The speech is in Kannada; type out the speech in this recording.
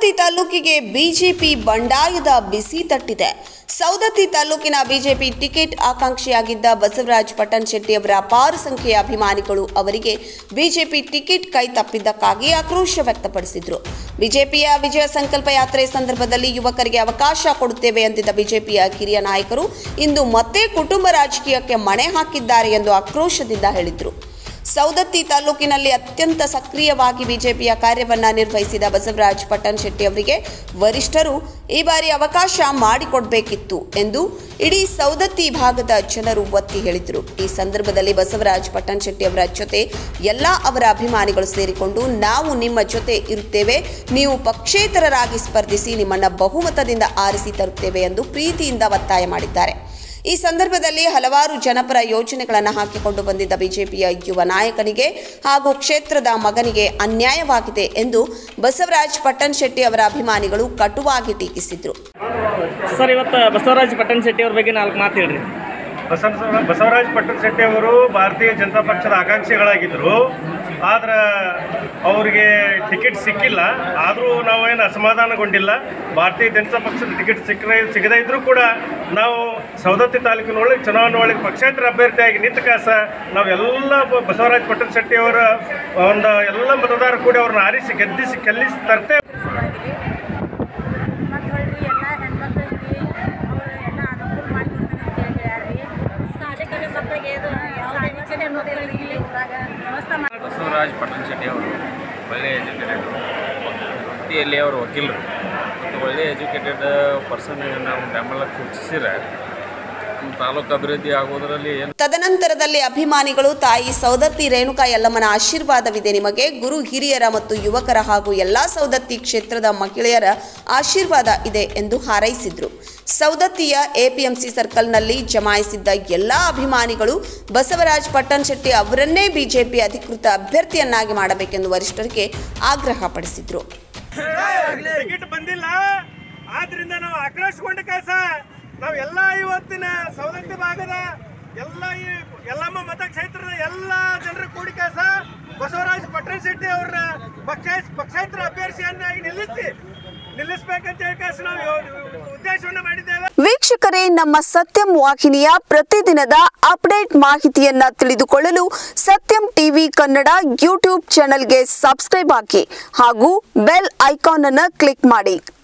ಸವದತ್ತಿ ತಾಲೂಕಿಗೆ ಬಿಜೆಪಿ ಬಂಡಾಯದ ಬಿಸಿ ತಟ್ಟಿದೆ. ಸವದತ್ತಿ ತಾಲೂಕಿನ ಬಿಜೆಪಿ ಟಿಕೆಟ್ ಆಕಾಂಕ್ಷಿಯಾಗಿದ್ದ ಬಸವರಾಜ್ ಪಟ್ಟಣಶೆಟ್ಟಿ ಅವರ ಅಪಾರ ಸಂಖ್ಯೆಯ ಅಭಿಮಾನಿಗಳು ಅವರಿಗೆ ಬಿಜೆಪಿ ಟಿಕೆಟ್ ಕೈ ತಪ್ಪಿದ್ದಕ್ಕಾಗಿ ಆಕ್ರೋಶ ವ್ಯಕ್ತಪಡಿಸಿದರು. ಬಿಜೆಪಿಯ ವಿಜಯ ಸಂಕಲ್ಪ ಯಾತ್ರೆ ಸಂದರ್ಭದಲ್ಲಿ ಯುವಕರಿಗೆ ಅವಕಾಶ ಕೊಡುತ್ತೇವೆ ಎಂದಿದ್ದ ಬಿಜೆಪಿಯ ಕಿರಿಯ ನಾಯಕರು ಇಂದು ಮತ್ತೆ ಕುಟುಂಬ ರಾಜಕೀಯಕ್ಕೆ ಮಣೆ ಹಾಕಿದ್ದಾರೆ ಎಂದು ಆಕ್ರೋಶದಿಂದ ಹೇಳಿದರು. ಸವದತ್ತಿ ತಾಲೂಕಿನಲ್ಲಿ ಅತ್ಯಂತ ಸಕ್ರಿಯವಾಗಿ ಬಿಜೆಪಿಯ ಕಾರ್ಯವನ್ನು ನಿರ್ವಹಿಸಿದ ಬಸವರಾಜ್ ಪಟ್ಟಣಶೆಟ್ಟಿ ಅವರಿಗೆ ವರಿಷ್ಠರು ಈ ಬಾರಿ ಅವಕಾಶ ಮಾಡಿಕೊಡಬೇಕಿತ್ತು ಎಂದು ಇಡೀ ಸವದತ್ತಿ ಭಾಗದ ಜನರು ಒತ್ತಿ ಹೇಳಿದರು. ಈ ಸಂದರ್ಭದಲ್ಲಿ ಬಸವರಾಜ್ ಪಟ್ಟಣಶೆಟ್ಟಿ ಅವರ ಜೊತೆ ಎಲ್ಲ ಅವರ ಅಭಿಮಾನಿಗಳು ಸೇರಿಕೊಂಡು ನಾವು ನಿಮ್ಮ ಜೊತೆ ಇರುತ್ತೇವೆ, ನೀವು ಪಕ್ಷೇತರರಾಗಿ ಸ್ಪರ್ಧಿಸಿ ನಿಮ್ಮನ್ನು ಬಹುಮತದಿಂದ ಆರಿಸಿ ತರುತ್ತೇವೆ ಎಂದು ಪ್ರೀತಿಯಿಂದ ಒತ್ತಾಯ ಮಾಡಿದ್ದಾರೆ. ಈ ಸಂದರ್ಭದಲ್ಲಿ ಹಲವಾರು ಜನಪರ ಯೋಜನೆಗಳನ್ನು ಹಾಕಿಕೊಂಡು ಬಂದಿದ್ದ ಬಿಜೆಪಿಯ ಯುವ ನಾಯಕನಿಗೆ ಹಾಗೂ ಕ್ಷೇತ್ರದ ಮಗನಿಗೆ ಅನ್ಯಾಯವಾಗಿದೆ ಎಂದು ಬಸವರಾಜ್ ಪಟ್ಟಣಶೆಟ್ಟಿ ಅವರ ಅಭಿಮಾನಿಗಳು ಕಟುವಾಗಿ ಟೀಕಿಸಿದರು. ಸರ್, ಇವತ್ತು ಬಸವರಾಜ್ ಪಟ್ಟಣಶೆಟ್ಟಿ ಅವರ ಬಗ್ಗೆ ನಾಲ್ಕು ಮಾತು ಹೇಳ್ರಿ. ಬಸವರಾಜ್ ಪಟ್ಟಣಶೆಟ್ಟಿ ಅವರು ಭಾರತೀಯ ಜನತಾ ಪಕ್ಷದ ಆಕಾಂಕ್ಷಿಗಳಾಗಿದ್ದರು. ಆದ್ರೆ ಅವರಿಗೆ ಟಿಕೆಟ್ ಸಿಕ್ಕಿಲ್ಲ. ಆದರೂ ನಾವೇನು ಅಸಮಾಧಾನಗೊಂಡಿಲ್ಲ. ಭಾರತೀಯ ಜನತಾ ಪಕ್ಷದ ಟಿಕೆಟ್ ಸಿಗದೇ ಇದ್ದರೂ ಕೂಡ ನಾವು ಸವದತ್ತಿ ತಾಲೂಕಿನೊಳಗೆ ಚುನಾವಣೆ ಒಳಗೆ ಪಕ್ಷೇತರ ಅಭ್ಯರ್ಥಿಯಾಗಿ ನಿಂತ ಕಾಸ ನಾವೆಲ್ಲ ಬಸವರಾಜ್ ಪಟ್ಟಣಶೆಟ್ಟಿ ಅವರ ಒಂದು ಎಲ್ಲ ಮತದಾರರು ಕೂಡ ಅವ್ರನ್ನ ಆರಿಸಿ ಗೆದ್ದಿಸಿ ಕೆಲ್ಲಿಸಿ ತರ್ತೇವೆ. ಬಸವರಾಜ್ ಪಟ್ಟಣಶೆಟ್ಟಿ ಅವರು ಒಳ್ಳೆಯ ಎಜುಕೇಟೆಡ್ ವೃತ್ತಿಯಲ್ಲಿ ಅವರು ವಕೀಲರು ಮತ್ತು ಒಳ್ಳೆಯ ಎಜುಕೇಟೆಡ್ ಪರ್ಸನ್ ನಾವು ಬೆಂಬಲ ಸೂಚಿಸಿದರೆ ತಾಲೂಕು ಅಭಿವೃದ್ಧಿ ಆಗುವುದರಲ್ಲಿ. ತದನಂತರದಲ್ಲಿ ಅಭಿಮಾನಿಗಳು ತಾಯಿ ಸವದತ್ತಿ ರೇಣುಕಾ ಯಲ್ಲಮ್ಮನ ಆಶೀರ್ವಾದವಿದೆ ನಿಮಗೆ, ಗುರು ಹಿರಿಯರ ಮತ್ತು ಯುವಕರ ಹಾಗೂ ಎಲ್ಲಾ ಸವದತ್ತಿ ಕ್ಷೇತ್ರದ ಮಹಿಳೆಯರ ಆಶೀರ್ವಾದ ಇದೆ ಎಂದು ಹಾರೈಸಿದ್ರು. ಸವದತ್ತಿಯ ಎಪಿಎಂಸಿ ಸರ್ಕಲ್ನಲ್ಲಿ ಜಮಾಯಿಸಿದ್ದ ಎಲ್ಲಾ ಅಭಿಮಾನಿಗಳು ಬಸವರಾಜ್ ಪಟ್ಟಣಶೆಟ್ಟಿ ಅವರನ್ನೇ ಬಿಜೆಪಿ ಅಧಿಕೃತ ಅಭ್ಯರ್ಥಿಯನ್ನಾಗಿ ಮಾಡಬೇಕೆಂದು ವರಿಷ್ಠರಿಗೆ ಆಗ್ರಹಪಡಿಸಿದ್ರು. ಆದ್ರಿಂದ ನಾವು ಆಕ್ರೋಶಗೊಂಡ ಕಾಸ ನಾವೆಲ್ಲ ಇವತ್ತಿನ ಸವದತ್ತಿ ಭಾಗದ ಎಲ್ಲ ಈ ಯಲ್ಲಮ್ಮ ಮತಕ್ಷೇತ್ರದ ಎಲ್ಲ ಜನರ ಕೂಡಿ ಕಾಸ ಬಸವರಾಜ್ ಪಟ್ಟಣಶೆಟ್ಟಿ ಅವರ ಪಕ್ಷೇತರ ಅಭ್ಯರ್ಥಿಯನ್ನಾಗಿ ನಿಲ್ಲಿಸಬೇಕಂತ ಹೇಳಿ ಕಾಸ ನಾವು ಉದ್ದೇಶವನ್ನು ಮಾಡಿದ್ದೇವೆ. ವೀಕ್ಷಕರೇ, ನಮ್ಮ ಸತ್ಯಂ ವಾಹಿನಿಯ ಪ್ರತಿದಿನದ ಅಪ್ಡೇಟ್ ಮಾಹಿತಿಯನ್ನ ತಿಳಿದುಕೊಳ್ಳಲು ಸತ್ಯಂ ಟಿವಿ ಕನ್ನಡ ಯೂಟ್ಯೂಬ್ ಚಾನೆಲ್ಗೆ ಸಬ್ಸ್ಕ್ರೈಬ್ ಆಗಿ ಹಾಗೂ ಬೆಲ್ ಐಕಾನ್ ಅನ್ನು ಕ್ಲಿಕ್ ಮಾಡಿ.